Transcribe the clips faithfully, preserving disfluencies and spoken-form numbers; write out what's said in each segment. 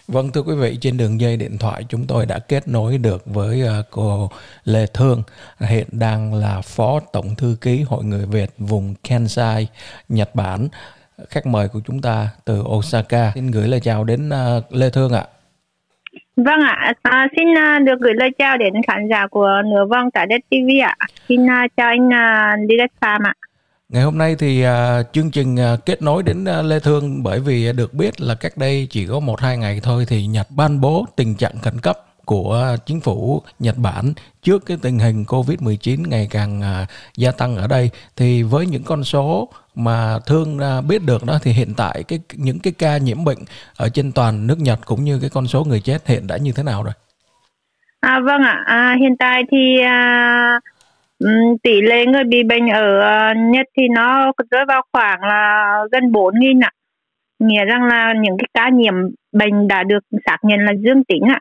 Vâng, thưa quý vị, trên đường dây điện thoại chúng tôi đã kết nối được với ờ, cô Lê Thương, hiện đang là Phó Tổng Thư ký Hội Người Việt vùng Kansai, Nhật Bản. Khách mời của chúng ta từ Osaka. Xin gửi lời chào đến ờ, Lê Thương ạ. Vâng ạ, à, xin uh, được gửi lời chào đến khán giả của Nửa Vòng Trái Đất ti vi ạ. Xin uh, chào anh uh, Direct Farm ạ. Ngày hôm nay thì uh, chương trình uh, kết nối đến uh, Lê Thương bởi vì được biết là cách đây chỉ có một hai ngày thôi thì Nhật ban bố tình trạng khẩn cấp của chính phủ Nhật Bản trước cái tình hình covid mười chín ngày càng uh, gia tăng ở đây. Thì với những con số mà Thương uh, biết được đó thì hiện tại cái những cái ca nhiễm bệnh ở trên toàn nước Nhật cũng như cái con số người chết hiện đã như thế nào rồi? À, vâng ạ, à, hiện tại thì uh... tỷ lệ người bị bệnh ở Nhật thì nó rơi vào khoảng là gần bốn nghìn ạ. Nghĩa rằng là những cái ca nhiễm bệnh đã được xác nhận là dương tính ạ.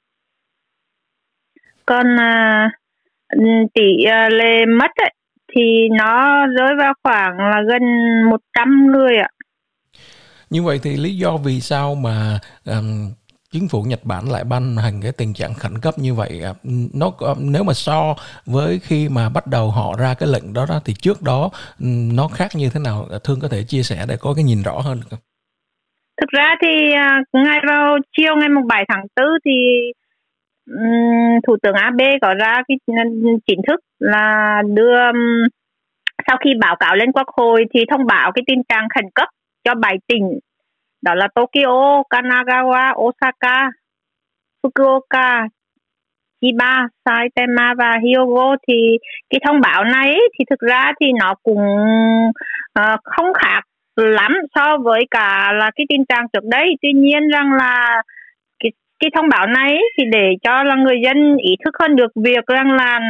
Còn uh, tỷ uh, lệ mất ấy, thì nó rơi vào khoảng là gần một trăm người ạ. Như vậy thì lý do vì sao mà um, chính phủ Nhật Bản lại ban hành cái tình trạng khẩn cấp như vậy, nó nếu mà so với khi mà bắt đầu họ ra cái lệnh đó, đó thì trước đó nó khác như thế nào? Thương có thể chia sẻ để có cái nhìn rõ hơn được không? Thực ra thì ngay vào chiều ngày bảy tháng tư thì um, Thủ tướng Abe có ra cái chính thức là đưa, sau khi báo cáo lên Quốc hội thì thông báo cái tình trạng khẩn cấp cho bảy tỉnh, đó là Tokyo, Kanagawa, Osaka, Fukuoka, Chiba, Saitama và Hyogo. Thì cái thông báo này thì thực ra thì nó cũng uh, không khác lắm so với cả là cái tình trạng trước đây. Tuy nhiên rằng là cái, cái thông báo này thì để cho là người dân ý thức hơn được việc rằng là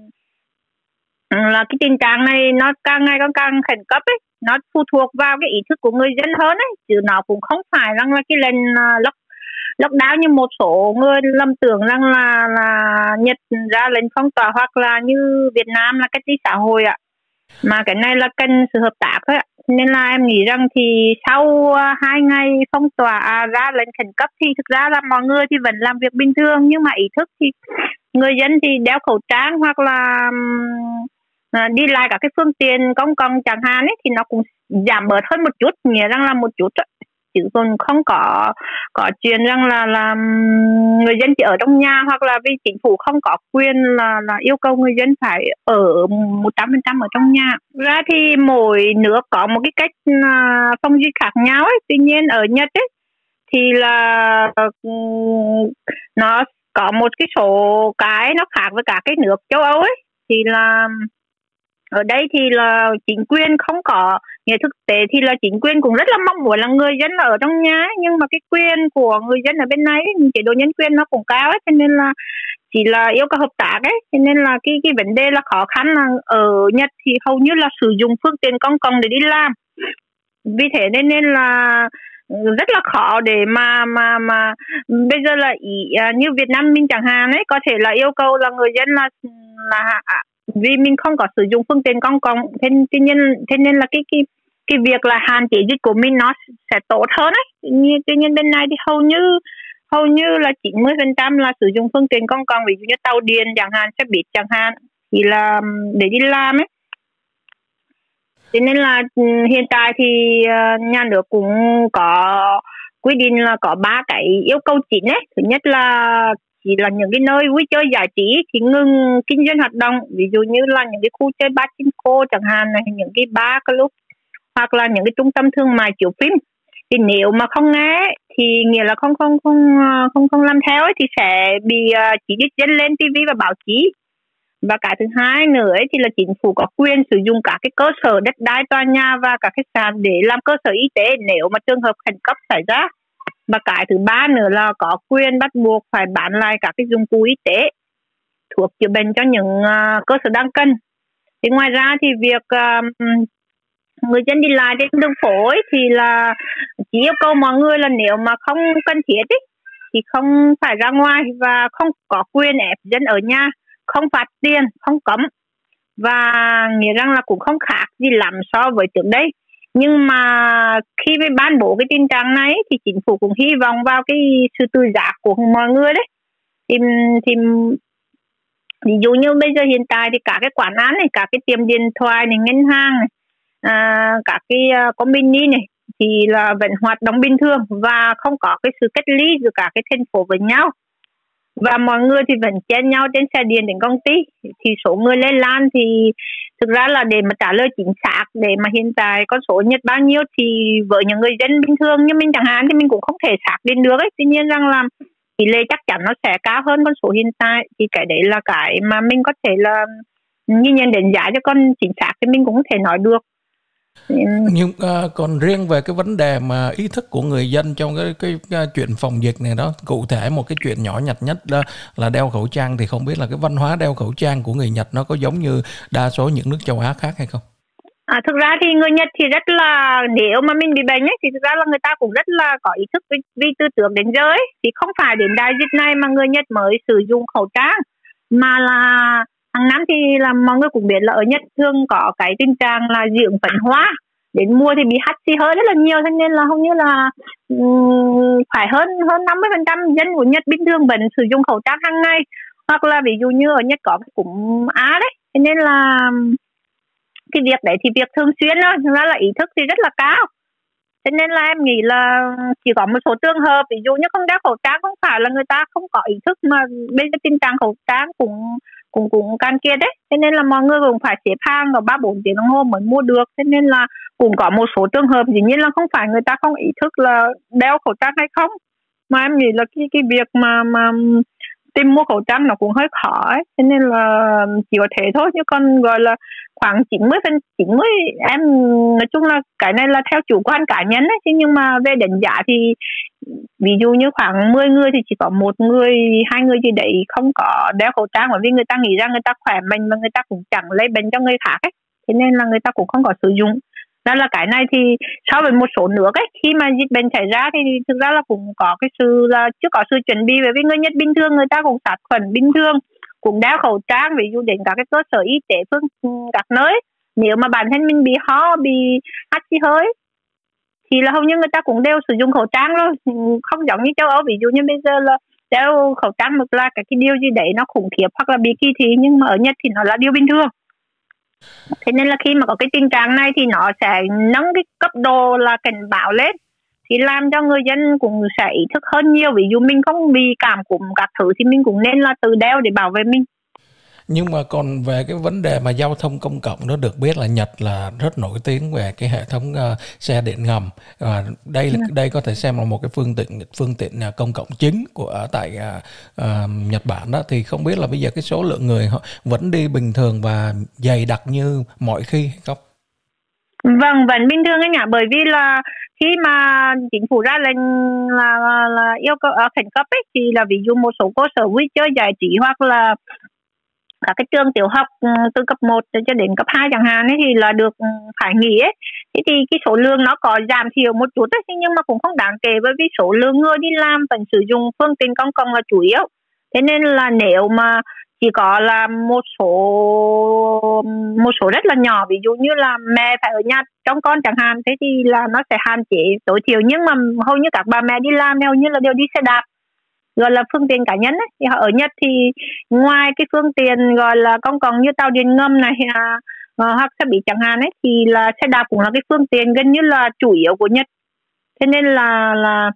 là cái tình trạng này nó càng ngày càng càng khẩn cấp ấy, nó phụ thuộc vào cái ý thức của người dân hơn ấy, chứ nó cũng không phải rằng là cái lệnh lock lockdown như một số người lầm tưởng rằng là là Nhật ra lệnh phong tỏa hoặc là như Việt Nam là cách ly xã hội ạ. Mà cái này là cần sự hợp tác thôi ạ. Nên là em nghĩ rằng thì sau hai ngày phong tỏa à, ra lệnh khẩn cấp thì thực ra là mọi người thì vẫn làm việc bình thường, nhưng mà ý thức thì người dân thì đeo khẩu trang hoặc là À, đi lại các cái phương tiện công cộng chẳng hạn ấy, thì nó cũng giảm bớt hơn một chút, nghĩa rằng là một chút ấy. Chứ còn không có có chuyện rằng là là người dân chỉ ở trong nhà, hoặc là vì chính phủ không có quyền là là yêu cầu người dân phải ở một trăm phần trăm ở trong nhà. Ra thì mỗi nước có một cái cách uh, phòng dịch khác nhau ấy. Tuy nhiên ở Nhật ấy thì là uh, nó có một cái số cái nó khác với cả cái nước châu Âu ấy, thì là ở đây thì là chính quyền không có, nghĩa thực tế thì là chính quyền cũng rất là mong muốn là người dân ở trong nhà, nhưng mà cái quyền của người dân ở bên này, chế độ nhân quyền nó cũng cao ấy, cho nên là chỉ là yêu cầu hợp tác ấy, cho nên là cái cái vấn đề là khó khăn là ở Nhật thì hầu như là sử dụng phương tiện công cộng để đi làm, vì thế nên nên là rất là khó để mà mà mà bây giờ là ý, như Việt Nam mình chẳng hạn ấy, có thể là yêu cầu là người dân là là vì mình không có sử dụng phương tiện công cộng, thế, thế nên thế nên là cái cái cái việc là hạn chế dịch của mình nó sẽ tốt hơn ấy. Tuy nhiên, tuy nhiên bên này thì hầu như hầu như là chín mươi phần trăm là sử dụng phương tiện công cộng, ví dụ như tàu điện chẳng hạn, xe buýt chẳng hạn, thì là để đi làm ấy. Thế nên là hiện tại thì nhà nước cũng có quy định là có ba cái yêu cầu chính ấy. Thứ nhất là chỉ là những cái nơi vui chơi giải trí thì ngừng kinh doanh hoạt động, ví dụ như là những cái khu chơi pachinko chẳng hạn này, những cái bar club hoặc là những cái trung tâm thương mại chiếu phim. Thì nếu mà không nghe thì nghĩa là không không không không không làm theo ấy, thì sẽ bị chỉ trích dân lên ti vi và báo chí. Và cái thứ hai nữa ấy, thì là chính phủ có quyền sử dụng các cái cơ sở đất đai, tòa nhà và các khách sạn để làm cơ sở y tế nếu mà trường hợp khẩn cấp xảy ra. Và cái thứ ba nữa là có quyền bắt buộc phải bán lại các cái dụng cụ y tế, thuốc chữa bệnh cho những uh, cơ sở đang cần. Thì ngoài ra thì việc uh, người dân đi lại trên đường phố ấy, thì là chỉ yêu cầu mọi người là nếu mà không cần thiết ấy, thì không phải ra ngoài, và không có quyền ép dân ở nhà, không phạt tiền, không cấm. Và nghĩa rằng là cũng không khác gì lắm so với trước đây. Nhưng mà khi mới ban bố cái tình trạng này thì chính phủ cũng hy vọng vào cái sự tự giác của mọi người đấy. Thì, thì ví dụ như bây giờ hiện tại thì cả cái quán ăn này, cả cái tiệm điện thoại này, ngân hàng này, à, cả cái uh, combini này thì là vẫn hoạt động bình thường và không có cái sự cách ly giữa cả cái thành phố với nhau. Và mọi người thì vẫn chen nhau trên xe điện đến công ty. Thì số người lây lan thì thực ra là để mà trả lời chính xác, để mà hiện tại con số Nhật bao nhiêu thì với những người dân bình thường như mình chẳng hạn thì mình cũng không thể xác định được ấy. Tuy nhiên rằng là tỷ lệ chắc chắn nó sẽ cao hơn con số hiện tại. Thì cái đấy là cái mà mình có thể là nhìn nhận đánh giá cho con chính xác thì mình cũng có thể nói được. Nhưng uh, còn riêng về cái vấn đề mà ý thức của người dân trong cái, cái, cái chuyện phòng dịch này đó, cụ thể một cái chuyện nhỏ nhặt nhất đó là đeo khẩu trang, thì không biết là cái văn hóa đeo khẩu trang của người Nhật nó có giống như đa số những nước châu Á khác hay không? À, thực ra thì người Nhật thì rất là, nếu mà mình bị bệnh ấy, thì thực ra là người ta cũng rất là có ý thức vì, vì tư tưởng đến giờ ấy. Thì không phải đến đại dịch này mà người Nhật mới sử dụng khẩu trang, mà là hàng năm thì là mọi người cũng biết là ở Nhật thường có cái tình trạng là dưỡng phấn hoa, đến mùa thì bị hắt xì hơi rất là nhiều, cho nên là hầu như là um, phải hơn hơn năm mươi phần trăm dân của Nhật bình thường vẫn sử dụng khẩu trang hàng ngày. Hoặc là ví dụ như ở Nhật có cái cúm Á đấy, cho nên là cái việc đấy thì việc thường xuyên thôi, thực ra là ý thức thì rất là cao. Cho nên là em nghĩ là chỉ có một số trường hợp ví dụ như không đeo khẩu trang không phải là người ta không có ý thức, mà bây giờ tình trạng khẩu trang cũng cũng cũng can kiệt đấy, cho nên là mọi người cũng phải xếp hàng vào ba bốn tiếng đồng hồ mới mua được. Cho nên là cũng có một số trường hợp dĩ nhiên là không phải người ta không ý thức là đeo khẩu trang hay không, mà em nghĩ là cái cái việc mà mà tìm mua khẩu trang nó cũng hơi khó ấy. Cho nên là chỉ có thế thôi, chứ còn gọi là khoảng chín mươi phần chín mươi em nói chung là cái này là theo chủ quan cá nhân ấy. Chứ nhưng mà về đánh giá thì ví dụ như khoảng mười người thì chỉ có một người hai người gì đấy không có đeo khẩu trang, bởi vì người ta nghĩ rằng người ta khỏe mạnh và người ta cũng chẳng lây bệnh cho người khác ấy, thế nên là người ta cũng không có sử dụng. Đó là cái này thì so với một số nước ấy, khi mà dịch bệnh xảy ra thì thực ra là cũng có cái sự là chưa có sự chuẩn bị, bởi vì người Nhật bình thường người ta cũng sát khuẩn bình thường, cũng đeo khẩu trang, ví dụ đến các cái cơ sở y tế phương các nơi. Nếu mà bản thân mình bị ho, bị hắt xì hơi thì là hầu như người ta cũng đều sử dụng khẩu trang rồi, không giống như châu Âu. Ví dụ như bây giờ là đeo khẩu trang một là cái, cái điều gì đấy nó khủng khiếp hoặc là bị kỳ thị, nhưng mà ở Nhật thì nó là điều bình thường. Thế nên là khi mà có cái tình trạng này thì nó sẽ nâng cái cấp độ là cảnh báo lên, thì làm cho người dân cũng sẽ ý thức hơn nhiều. Ví dụ mình không bị cảm cúm các thứ thì mình cũng nên là tự đeo để bảo vệ mình. Nhưng mà còn về cái vấn đề mà giao thông công cộng, nó được biết là Nhật là rất nổi tiếng về cái hệ thống uh, xe điện ngầm. Và uh, đây là, đây có thể xem là một cái phương tiện phương tiện uh, công cộng chính của uh, tại uh, uh, Nhật Bản đó. Thì không biết là bây giờ cái số lượng người họ vẫn đi bình thường và dày đặc như mọi khi hay không? Vâng, vẫn bình thường ấy nhỉ, bởi vì là khi mà chính phủ ra lệnh là, là, là yêu cầu uh, khẩn cấp ấy, thì là ví dụ một số cơ sở vui chơi giải trí hoặc là các cái trường tiểu học từ cấp một cho đến cấp hai chẳng hạn ấy, thì là được phải nghỉ ấy. Thế thì cái số lượng nó có giảm thiểu một chút ấy, nhưng mà cũng không đáng kể, bởi vì số lượng người đi làm vẫn sử dụng phương tiện công cộng là chủ yếu. Thế nên là nếu mà chỉ có là một số một số rất là nhỏ, ví dụ như là mẹ phải ở nhà trông con chẳng hạn, thế thì là nó sẽ hạn chế tối thiểu. Nhưng mà hầu như các bà mẹ đi làm hầu như là đều đi xe đạp, gọi là phương tiện cá nhân ấy. Thì ở Nhật thì ngoài cái phương tiện gọi là công cộng như tàu điện ngầm này à, hoặc xe buýt chẳng hạn ấy, thì là xe đạp cũng là cái phương tiện gần như là chủ yếu của Nhật. Thế nên là là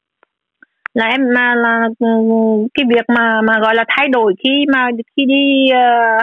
là em mà là cái việc mà mà gọi là thay đổi khi mà khi đi uh,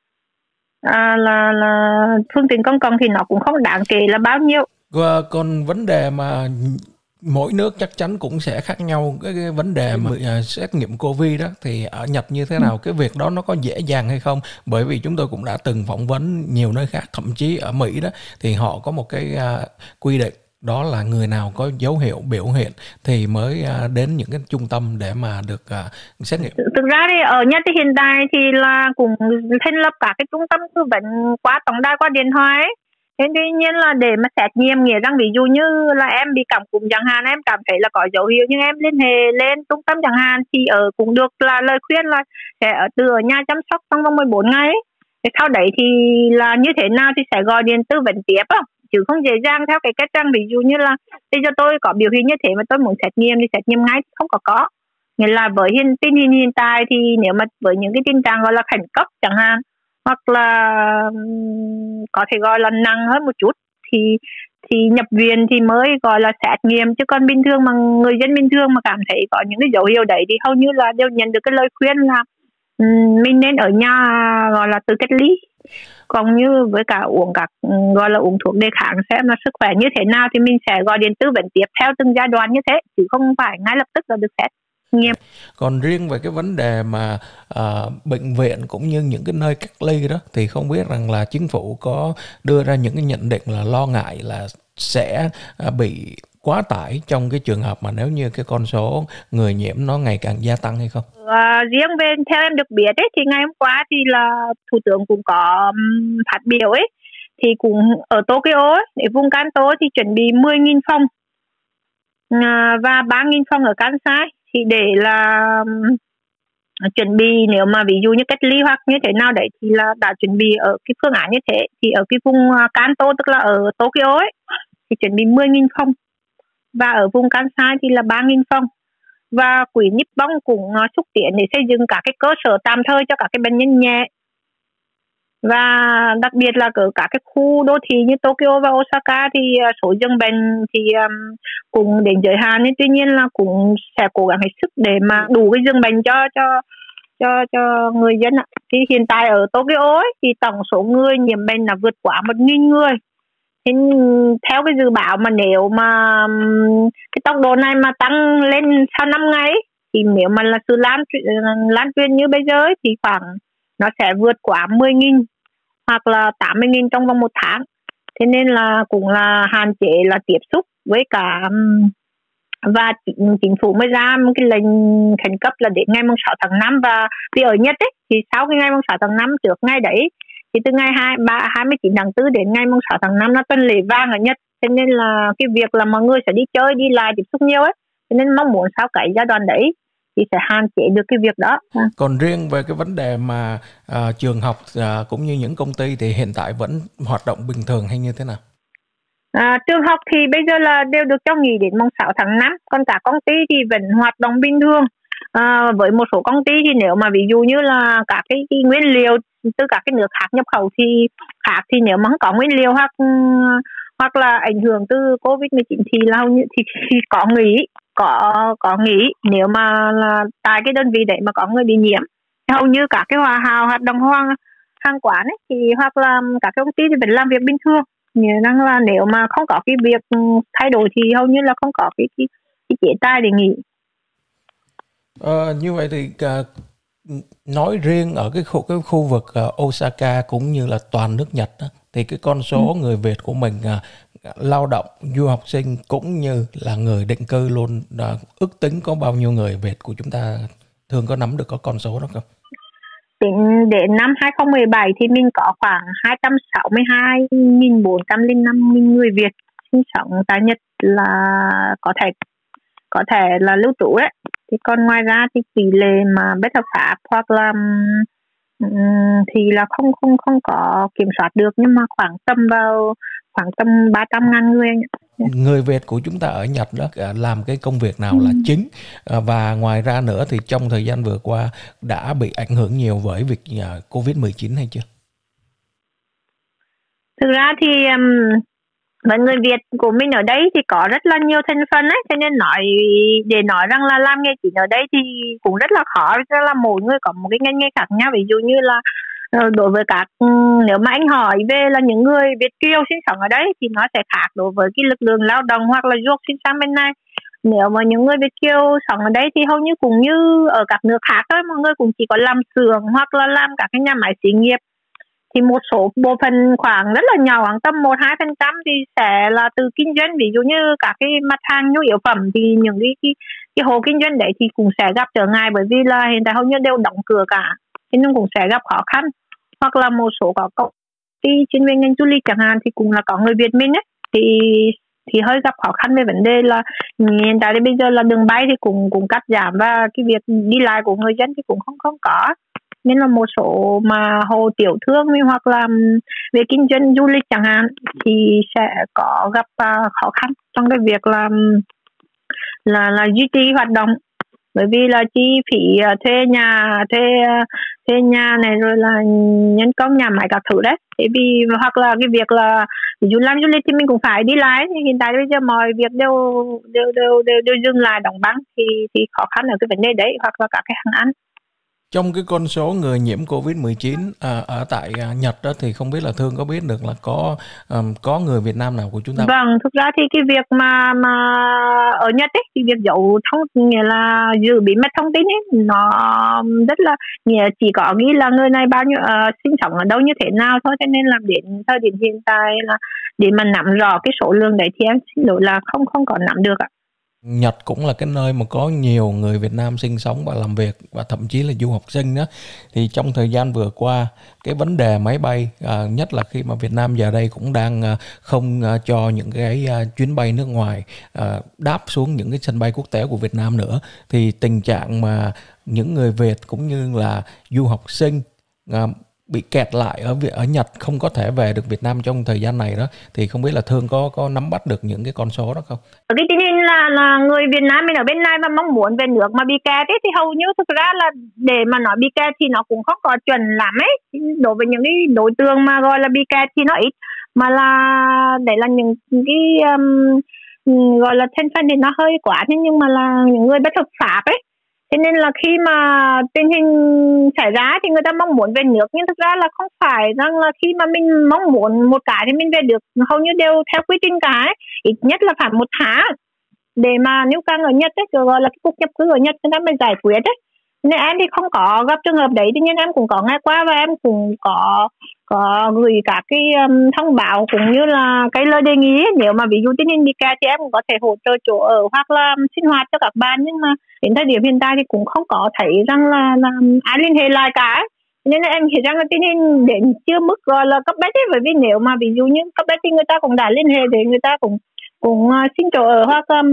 à, là là phương tiện công cộng thì nó cũng không đáng kể là bao nhiêu. Và còn vấn đề mà mỗi nước chắc chắn cũng sẽ khác nhau, cái, cái vấn đề mà uh, xét nghiệm Covid đó, thì ở Nhật như thế nào, cái việc đó nó có dễ dàng hay không? Bởi vì chúng tôi cũng đã từng phỏng vấn nhiều nơi khác, thậm chí ở Mỹ đó thì họ có một cái uh, quy định, đó là người nào có dấu hiệu biểu hiện thì mới uh, đến những cái trung tâm để mà được uh, xét nghiệm. Thực ra thì ở Nhật thì hiện tại thì là cũng thành lập cả cái trung tâm tư vấn qua tổng đài, qua điện thoại ấy. Thế tuy nhiên là để mà xét nghiệm, nghĩa rằng ví dụ như là em bị cảm cúm chẳng hạn, em cảm thấy là có dấu hiệu nhưng em liên hệ lên trung tâm chẳng hạn, thì ở cũng được là lời khuyên là sẽ ở từ ở nhà chăm sóc trong vòng mười bốn ngày ấy. Thế sau đấy thì là như thế nào thì sẽ gọi điện tư vấn tiếp á. chứ không dễ dàng theo cái cách rằng ví dụ như là bây giờ tôi có biểu hiện như thế mà tôi muốn xét nghiệm thì xét nghiệm ngay, không có có. Nghĩa là với hiện tình hình hiện tại thì nếu mà với những cái tình trạng gọi là khẩn cấp chẳng hạn, hoặc là có thể gọi là nặng hơn một chút thì thì nhập viện thì mới gọi là xét nghiệm, chứ còn bình thường mà người dân bình thường mà cảm thấy có những cái dấu hiệu đấy thì hầu như là đều nhận được cái lời khuyên là um, mình nên ở nhà gọi là tự cách ly, còn như với cả uống các gọi là uống thuốc đề kháng xem là sức khỏe như thế nào thì mình sẽ gọi điện tư vấn tiếp theo từng giai đoạn như thế, chứ không phải ngay lập tức là được xét nghiệm. Còn riêng về cái vấn đề mà uh, bệnh viện cũng như những cái nơi cách ly đó thì không biết rằng là chính phủ có đưa ra những cái nhận định là lo ngại là sẽ uh, bị quá tải trong cái trường hợp mà nếu như cái con số người nhiễm nó ngày càng gia tăng hay không? À, riêng về theo em được biết ấy, thì ngày hôm qua thì là thủ tướng cũng có um, phát biểu ấy, thì cũng ở Tokyo ấy, để vùng Kanto thì chuẩn bị mười nghìn phòng à, và ba nghìn phòng ở Kansai, thì để là um, chuẩn bị nếu mà ví dụ như cách ly hoặc như thế nào đấy thì là đã chuẩn bị ở cái phương án như thế. Thì ở cái vùng Kanto tức là ở Tokyo ấy thì chuẩn bị mười nghìn phòng, và ở vùng Kansai thì là ba nghìn phòng. Và quỹ Nippon cũng xúc tiến để xây dựng các cái cơ sở tạm thời cho các cái bệnh nhân nhẹ, và đặc biệt là ở các cái khu đô thị như Tokyo và Osaka thì số giường bệnh thì um, cũng đến giới hạn, nhưng tuy nhiên là cũng sẽ cố gắng hết sức để mà đủ cái giường bệnh cho cho cho cho người dân ạ. Thì hiện tại ở Tokyo ấy, thì tổng số người nhiễm bệnh là vượt quá một nghìn người. Thì theo cái dự báo mà nếu mà cái tốc độ này mà tăng lên sau năm ngày thì nếu mà là sự lan lan truyền như bây giờ ấy, thì khoảng nó sẽ vượt quá mười nghìn hoặc là tám mươi nghìn trong vòng một tháng. Thế nên là cũng là hạn chế là tiếp xúc với cả, và chính phủ mới ra một cái lệnh khẩn cấp là đến ngày sáu tháng năm. Và vì ở Nhật ấy thì sau cái ngày sáu tháng năm, trước ngày đấy thì từ ngày hai mươi chín tháng tư đến ngày sáu tháng năm là tuần lễ vàng ở Nhật. Thế nên là cái việc là mọi người sẽ đi chơi, đi lại, tiếp xúc nhiều ấy. Thế nên mong muốn sau cái giai đoạn đấy thì sẽ hạn chế được cái việc đó. Còn riêng về cái vấn đề mà uh, trường học uh, cũng như những công ty thì hiện tại vẫn hoạt động bình thường hay như thế nào? À, trường học thì bây giờ là đều được cho nghỉ đến mùng sáu tháng năm, còn cả công ty thì vẫn hoạt động bình thường. À, với một số công ty thì nếu mà ví dụ như là các cái, cái nguyên liệu từ các cái nước khác nhập khẩu thì khác, thì nếu mà không có nguyên liệu hoặc hoặc là ảnh hưởng từ covid mười chín thì là hầu như thì, thì có nghỉ có có nghỉ nếu mà là tại cái đơn vị đấy mà có người bị nhiễm. Hầu như các cái hòa hào hoạt động hoang hàng quán ấy thì hoặc là các công ty thì vẫn làm việc bình thường. Nghĩa rằng là nếu mà không có cái việc thay đổi thì hầu như là không có cái cái, cái chế tài để nghỉ. Ờ, như vậy thì uh, nói riêng ở cái khu cái khu vực uh, Osaka cũng như là toàn nước Nhật đó, thì cái con số ừ. người Việt của mình uh, lao động, du học sinh cũng như là người định cư luôn, uh, ước tính có bao nhiêu người Việt của chúng ta, thường có nắm được có con số đó không? Tính đến năm hai không một bảy thì mình có khoảng hai trăm sáu mươi hai nghìn bốn trăm lẻ năm người Việt sinh sống tại Nhật, là có thể có thể là lưu trú đấy. Thì còn ngoài ra thì tỷ lệ mà bất hợp pháp hoặc là um, thì là không không không có kiểm soát được, nhưng mà khoảng tầm vào khoảng tầm ba trăm ngàn người. Người Việt của chúng ta ở Nhật đó làm cái công việc nào là chính, và ngoài ra nữa thì trong thời gian vừa qua đã bị ảnh hưởng nhiều với việc covid mười chín hay chưa? Thực ra thì um, với người Việt của mình ở đây thì có rất là nhiều thành phần ấy, cho nên nói để nói rằng là làm nghề chính ở đây thì cũng rất là khó, rất là mỗi người có một cái ngành nghề khác nhau. Ví dụ như là đối với các, nếu mà anh hỏi về là những người Việt kiều sinh sống ở đây thì nó sẽ khác đối với cái lực lượng lao động hoặc là du học sinh sang bên này. Nếu mà những người Việt kiều sống ở đây thì hầu như cũng như ở các nước khác thôi, mọi người cũng chỉ có làm xưởng hoặc là làm các cái nhà máy xí nghiệp. Thì một số bộ phận khoảng rất là nhỏ, khoảng tầm một hai phần trăm thì sẽ là từ kinh doanh, ví dụ như các cái mặt hàng nhu yếu phẩm thì những cái cái, cái hộ kinh doanh đấy thì cũng sẽ gặp trở ngại, bởi vì là hiện tại hầu như đều đóng cửa cả, thì nó cũng sẽ gặp khó khăn. Hoặc là một số có công ty chuyên về ngành du lịch chẳng hạn thì cũng là có người Việt mình ấy, thì thì hơi gặp khó khăn về vấn đề là hiện tại bây giờ là đường bay thì cũng cũng cắt giảm, và cái việc đi lại của người dân thì cũng không không có. nên là một số mà hộ tiểu thương hoặc là về kinh doanh du lịch chẳng hạn thì sẽ có gặp uh, khó khăn trong cái việc là là là duy trì hoạt động, bởi vì là chi phí uh, thuê nhà thuê uh, thuê nhà này rồi là nhân công nhà máy các thứ đấy. Thế vì hoặc là cái việc là ví dụ làm du lịch thì mình cũng phải đi lái, thì hiện tại bây giờ mọi việc đều đều đều đều, đều dừng lại đóng băng thì thì khó khăn ở cái vấn đề đấy, hoặc là các cái hàng ăn. Trong cái con số người nhiễm covid mười chín à, ở tại à, Nhật đó, thì không biết là Thương có biết được là có um, có người Việt Nam nào của chúng ta? Vâng, thực ra thì cái việc mà mà ở Nhật ấy, thì việc giấu thông nghĩa là giữ bí mật thông tin ấy, nó rất là nghĩa chỉ có ghi là người này bao nhiêu uh, sinh sống ở đâu như thế nào thôi, cho nên là đến thời điểm hiện tại là để mà nắm rõ cái số lượng đấy thì em xin lỗi là không không có nắm được ạ. Nhật cũng là cái nơi mà có nhiều người Việt Nam sinh sống và làm việc, và thậm chí là du học sinh đó. Thì trong thời gian vừa qua, cái vấn đề máy bay, à, nhất là khi mà Việt Nam giờ đây cũng đang à, không à, cho những cái à, chuyến bay nước ngoài à, đáp xuống những cái sân bay quốc tế của Việt Nam nữa, thì tình trạng mà những người Việt cũng như là du học sinh à, bị kẹt lại ở ở Nhật, không có thể về được Việt Nam trong thời gian này đó, thì không biết là Thương có có nắm bắt được những cái con số đó không? Cái tình hình là là người Việt Nam mình ở bên này mà mong muốn về nước mà bị kẹt ấy, thì hầu như thực ra là để mà nói bị kẹt thì nó cũng không có chuẩn lắm ấy. Đối với những cái đối tượng mà gọi là bị kẹt thì nó ít, mà là để là những cái um, gọi là thân phận thì nó hơi quá, nhưng mà là những người bất hợp pháp ấy. Thế nên là khi mà tình hình xảy ra thì người ta mong muốn về nước, nhưng thực ra là không phải rằng là khi mà mình mong muốn một cái thì mình về được, hầu như đều theo quy trình cái, ít nhất là phải một tháng để mà nếu càng ở Nhật ấy, gọi là cái cục nhập cư ở Nhật người ta mới giải quyết ấy. Nên em thì không có gặp trường hợp đấy, tuy nhiên em cũng có nghe qua và em cũng có có gửi các cái um, thông báo cũng như là cái lời đề nghị. Nếu mà ví dụ tình hình bị kẹt thì em cũng có thể hỗ trợ chỗ ở hoặc là sinh hoạt cho các bạn, nhưng mà đến thời điểm hiện tại thì cũng không có thấy rằng là, là ai liên hệ lại cả. Nên là em nghĩ rằng là tình hình đến chưa mức gọi là cấp bách ấy, bởi vì nếu mà ví dụ như cấp bách thì người ta cũng đã liên hệ để người ta cũng cũng uh, xin chỗ ở hoặc um,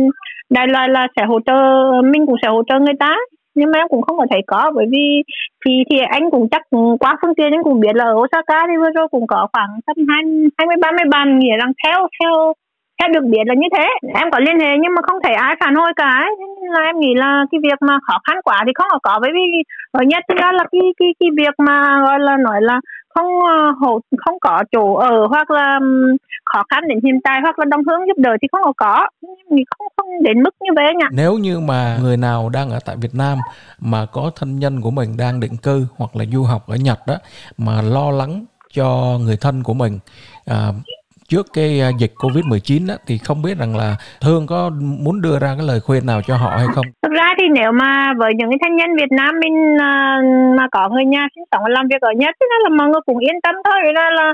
đại loại là sẽ hỗ trợ, mình cũng sẽ hỗ trợ người ta. Nhưng mà em cũng không có thấy có, bởi vì thì thì anh cũng chắc qua phương tiện anh cũng biết là ở Osaka thì vừa rồi cũng có khoảng tầm hai mươi ba mươi bạn, nghĩa rằng theo theo theo được biết là như thế. Em có liên hệ nhưng mà không thấy ai phản hồi cả ấy. Nên là em nghĩ là cái việc mà khó khăn quá thì không có có bởi vì ở Nhật thì đó là cái cái cái việc mà gọi là nói là không hộ không có chỗ ở hoặc là khó khăn đến hiện tại hoặc là đồng hướng giúp đỡ thì không có có mình không không đến mức như vậy nhỉ. Nếu như mà người nào đang ở tại Việt Nam mà có thân nhân của mình đang định cư hoặc là du học ở Nhật đó, mà lo lắng cho người thân của mình à, trước cái dịch covid mười chín đó, thì không biết rằng là Thương có muốn đưa ra cái lời khuyên nào cho họ hay không? Thực ra thì nếu mà với những cái thân nhân Việt Nam mình mà có người nhà sinh sống và làm việc ở Nhật thì là mọi người cũng yên tâm thôi. Ra là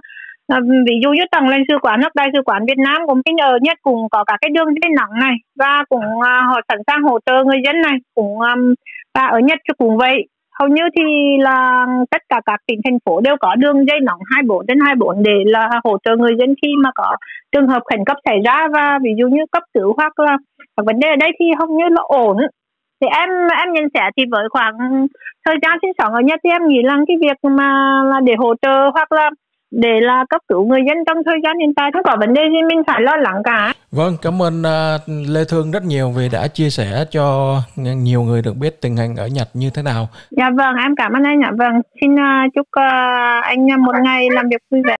ví dụ như tổng lãnh sự quán hoặc đại sứ quán Việt Nam của mình ở Nhật cũng có cả cái đường dây nóng này, và cũng họ sẵn sàng hỗ trợ người dân này, cũng và ở Nhật cũng vậy. Hầu như thì là tất cả các tỉnh thành phố đều có đường dây nóng hai mươi bốn trên hai mươi bốn để là hỗ trợ người dân khi mà có trường hợp khẩn cấp xảy ra, và ví dụ như cấp cứu hoặc là các vấn đề ở đây thì hầu như là ổn. Thì em em nhận xét thì với khoảng thời gian sinh sống ở Nhật thì em nghĩ rằng cái việc mà là để hỗ trợ hoặc là để là cấp cứu người dân trong thời gian hiện tại không có vấn đề gì mình phải lo lắng cả. Vâng, cảm ơn uh, Lê Thương rất nhiều vì đã chia sẻ cho nhiều người được biết tình hình ở Nhật như thế nào. Dạ vâng, em cảm ơn anh ạ. Vâng, xin uh, chúc uh, anh một ngày làm việc vui vẻ.